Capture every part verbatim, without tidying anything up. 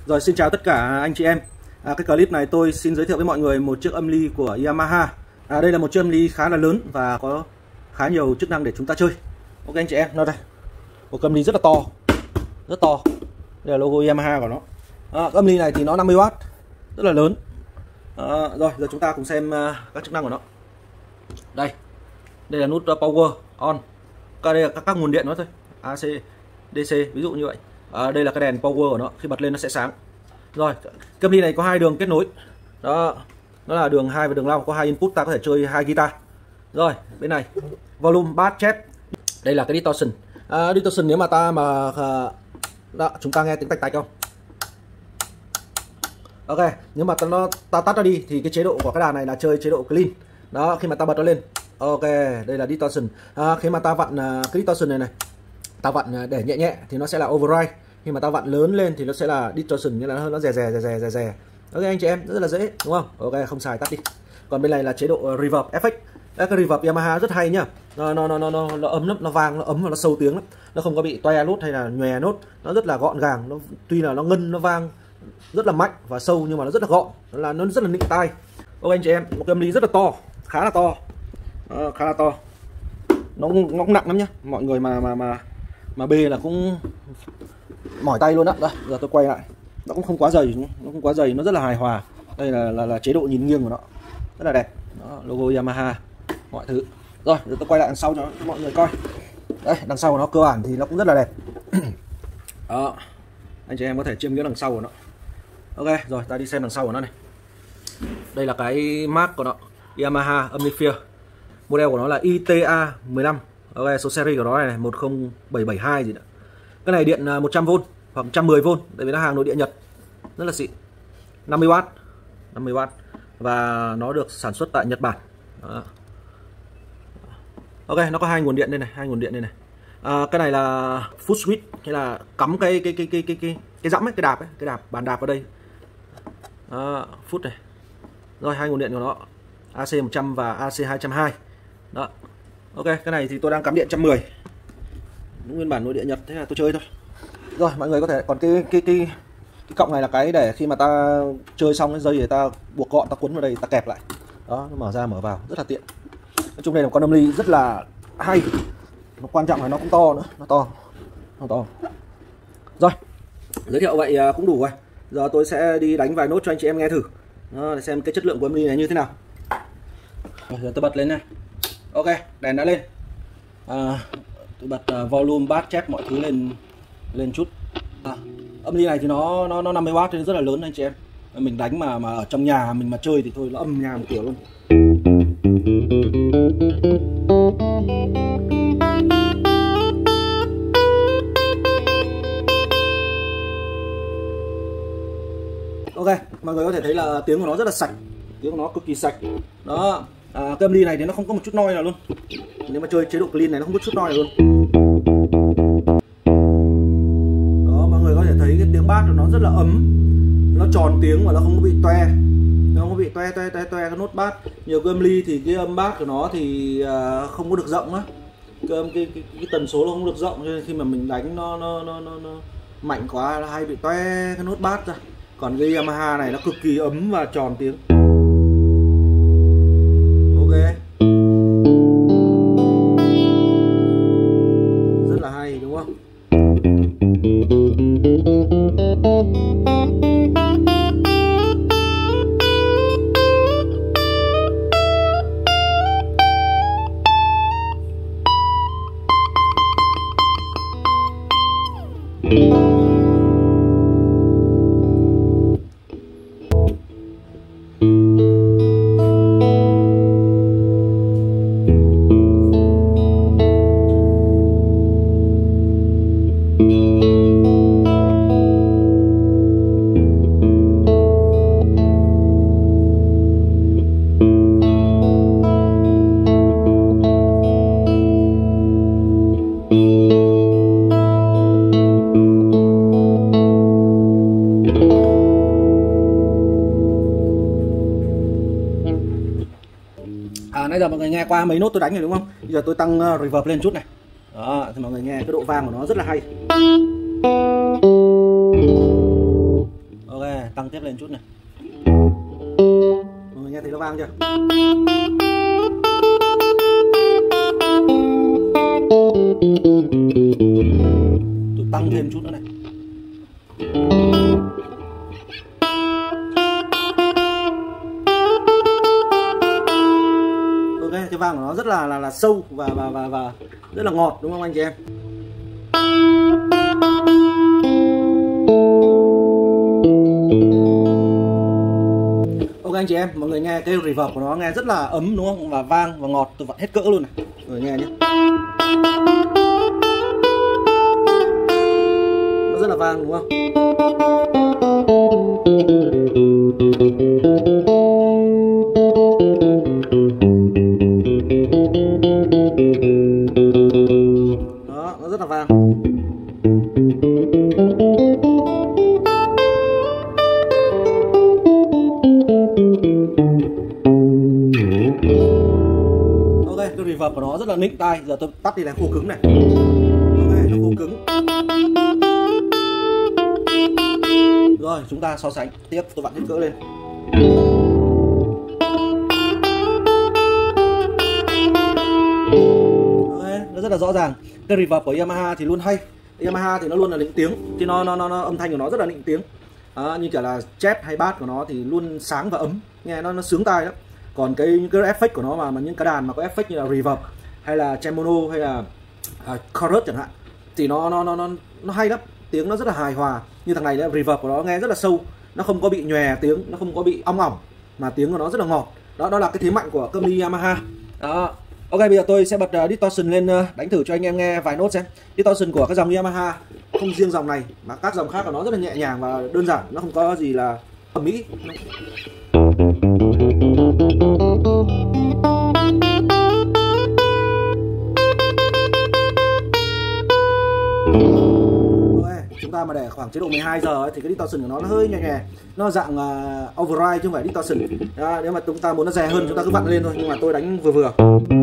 Rồi, xin chào tất cả anh chị em. à, Cái clip này tôi xin giới thiệu với mọi người một chiếc âm ly của Yamaha. à, Đây là một chiếc âm ly khá là lớn và có khá nhiều chức năng để chúng ta chơi. Ok anh chị em, nó đây, một âm ly rất là to, rất to. Đây là logo Yamaha của nó. à, Âm ly này thì nó năm mươi oát, rất là lớn. à, Rồi, giờ chúng ta cùng xem uh, các chức năng của nó. Đây, đây là nút power on. Cái đây là các, các nguồn điện nó thôi, a xê, đê xê ví dụ như vậy. à, Đây là cái đèn power của nó, khi bật lên nó sẽ sáng. Rồi, cái âm ly này có hai đường kết nối. Đó, nó là đường hai và đường long, có hai input, ta có thể chơi hai guitar. Rồi, bên này volume, bass, chép. Đây là cái distortion. À, distortion nếu mà ta mà à, đó, chúng ta nghe tiếng tạch tạch không? Ok, nếu mà ta, nó, ta tắt nó đi thì cái chế độ của cái đàn này là chơi chế độ clean. Đó, khi mà ta bật nó lên. Ok, đây là distortion. À, khi mà ta vặn uh, cái distortion này này, ta vặn để nhẹ nhẹ thì nó sẽ là override. Khi mà ta vặn lớn lên thì nó sẽ là distortion, như là nó rè rè rè rè rè rè. Ok anh chị em, rất là dễ đúng không? Ok, không xài tắt đi. Còn bên này là chế độ reverb effect. Cái reverb Yamaha rất hay nhá. Nó nó nó nó nó, nó ấm lắm, nó vang, nó ấm và nó sâu tiếng lắm. Nó không có bị toe nốt hay là nhòe nốt. Nó rất là gọn gàng, nó tuy là nó ngân, nó vang rất là mạnh và sâu nhưng mà nó rất là gọn, nó là nó rất là nịnh tai. Ok anh chị em, một cái âm ly rất là to, khá là to. Đó, khá là to. Nó nó cũng nặng lắm nhá. Mọi người mà mà mà mà bê là cũng mỏi tay luôn á. Đây, giờ tôi quay lại. Nó cũng không quá dày, nó không quá dày, nó rất là hài hòa. Đây là là, là chế độ nhìn nghiêng của nó. Rất là đẹp. Đó, logo Yamaha, mọi thứ. Rồi, giờ tôi quay lại đằng sau cho mọi người coi. Đây, đằng sau của nó cơ bản thì nó cũng rất là đẹp. Đó. Anh chị em có thể chiêm ngưỡng đằng sau của nó. Ok, rồi ta đi xem đằng sau của nó này. Đây là cái mark của nó, Yamaha Omnisphere. Model của nó là i tê a mười lăm. Ok, số series của nó này, một không bảy bảy hai gì nữa. Cái này điện một trăm vôn hoặc một trăm mười vôn, tại vì nó hàng nội địa Nhật. Rất là xịn. năm mươi oát, năm mươi oát và nó được sản xuất tại Nhật Bản. Đó. Ok, nó có hai nguồn điện đây này, hai nguồn điện đây này. À, cái này là foot switch, hay là cắm cái cái cái cái cái cái cái dẫm ấy, cái đạp ấy, cái đạp bàn đạp vào đây. Đó, foot này. Rồi, hai nguồn điện của nó, a xê một trăm và a xê hai trăm hai mươi. Đó. Ok, cái này thì tôi đang cắm điện một trăm mười. Nguyên bản nội địa Nhật, thế là tôi chơi thôi. Rồi, mọi người có thể, còn cái cái cái cái cọng này là cái để khi mà ta chơi xong cái dây để ta buộc gọn, ta quấn vào đây, ta kẹp lại. Đó, nó mở ra mở vào rất là tiện. Nói chung đây là một con âm ly rất là hay. Nó quan trọng là nó cũng to nữa, nó to. Nó to. Rồi, giới thiệu vậy cũng đủ rồi. Giờ tôi sẽ đi đánh vài nốt cho anh chị em nghe thử. Đó, để xem cái chất lượng của âm ly này như thế nào. Rồi, giờ tôi bật lên này. Ok, đèn đã lên. À, tôi bật uh, volume, bass, chép mọi thứ lên lên chút. À, âm ly này thì nó nó nó năm mươi oát nên rất là lớn anh chị em. Mình đánh mà mà ở trong nhà mình mà chơi thì thôi nó âm nhà một kiểu luôn. Ok, mọi người có thể thấy là tiếng của nó rất là sạch, tiếng của nó cực kỳ sạch. Đó, à, cái âm ly này thì nó không có một chút noise nào luôn. Nếu mà chơi chế độ clean này nó không có chút noise nào luôn. Đó, mọi người có thể thấy cái tiếng bass của nó rất là ấm, nó tròn tiếng và nó không có bị toe, nó không có bị toe toe toe toe cái nốt bass. Nhiều cái âm ly thì cái âm bass của nó thì à, không có được rộng á, cái, cái, cái, cái tần số nó không được rộng, cho nên khi mà mình đánh nó nó nó nó, nó mạnh quá nó hay bị toe cái nốt bass ra. Còn cái Yamaha này nó cực kỳ ấm và tròn tiếng. Ok, rất là hay đúng không? À, nãy giờ mọi người nghe qua mấy nốt tôi đánh rồi đúng không? Bây giờ tôi tăng uh, reverb lên chút này. Đó, thì mọi người nghe cái độ vang của nó rất là hay. lên chút này. Mọi người nghe thấy nó vang chưa? Tôi tăng thêm chút nữa này. Ok, cái vang của nó rất là là là sâu và và và và rất là ngọt, đúng không anh chị em? Ok anh chị em, mọi người nghe cái reverb của nó nghe rất là ấm đúng không? Và vang và ngọt, tôi vặn hết cỡ luôn này. Mọi người nghe nhé. Nó rất là vang đúng không? Đó, nó rất là vang. Ok, cái reverb của nó rất là nịnh tai. Giờ tôi tắt đi là khô cứng này. Ok, nó khô cứng. Rồi, chúng ta so sánh tiếp, tôi vặn hết cỡ lên. Ok, nó rất là rõ ràng. Cái reverb của Yamaha thì luôn hay. Yamaha thì nó luôn là nịnh tiếng, thì nó, nó nó nó âm thanh của nó rất là nịnh tiếng. Đó, như kiểu là chép hay bass của nó thì luôn sáng và ấm, nghe nó nó sướng tai lắm. Còn cái những cái effect của nó mà, mà những cái đàn mà có effect như là reverb hay là tremolo hay là uh, chorus chẳng hạn thì nó nó nó nó nó hay lắm, tiếng nó rất là hài hòa. Như thằng này đấy, reverb của nó nghe rất là sâu, nó không có bị nhòe tiếng, nó không có bị ong ỏng mà tiếng của nó rất là ngọt. Đó đó là cái thế mạnh của company Yamaha. Đó. Ok, bây giờ tôi sẽ bật uh, distortion lên, uh, đánh thử cho anh em nghe vài nốt xem. Distortion của cái dòng Yamaha không riêng dòng này mà các dòng khác của nó rất là nhẹ nhàng và đơn giản, nó không có gì là ầm ĩ. Chúng ta mà để khoảng chế độ mười hai giờ ấy, thì cái distortion của nó nó hơi nhẹ nhẹ, nó dạng uh, override chứ không phải distortion. Đó, nếu mà chúng ta muốn nó rè hơn chúng ta cứ vặn lên thôi, nhưng mà tôi đánh vừa vừa.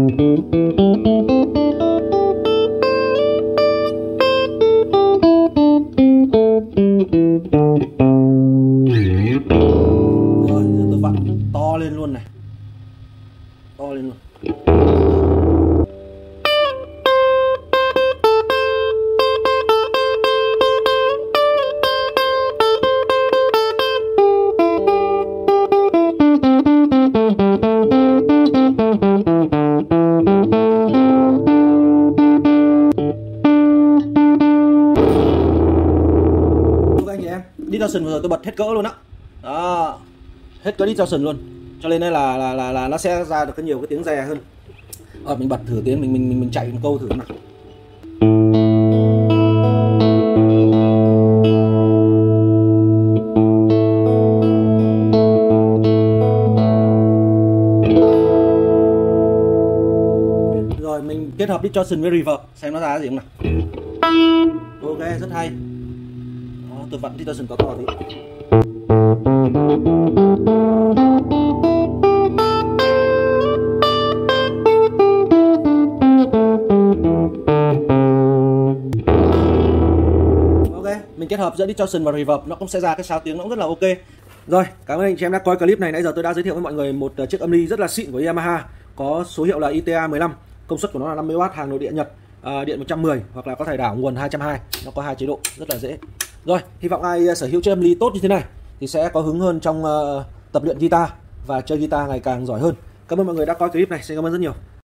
Rồi, giờ tôi vặn to lên luôn này, to lên luôn. Distortion vừa rồi tôi bật hết cỡ luôn á, đó, hết cỡ distortion luôn, cho nên là là là là nó sẽ ra được cái nhiều cái tiếng rè hơn. Ờ, mình bật thử tiếng, mình mình mình chạy một câu thử nào. Rồi mình kết hợp distortion với reverb xem nó ra cái gì không nào. Ok, rất hay. Đó, tôi vặn distortion có to tí. Ok, mình kết hợp giữa distortion và reverb nó cũng sẽ ra cái sao tiếng nó cũng rất là ok. Rồi, cảm ơn anh chị em đã coi clip này. Nãy giờ tôi đã giới thiệu với mọi người một chiếc âm ly rất là xịn của Yamaha, có số hiệu là i tê a mười lăm, công suất của nó là năm mươi oát, hàng nội địa Nhật, à, điện một trăm mười hoặc là có thể đảo nguồn hai trăm hai mươi. Nó có hai chế độ, rất là dễ. Rồi, hy vọng ai sở hữu chiếc âm ly tốt như thế này thì sẽ có hứng hơn trong uh, tập luyện guitar và chơi guitar ngày càng giỏi hơn. Cảm ơn mọi người đã coi clip này, xin cảm ơn rất nhiều.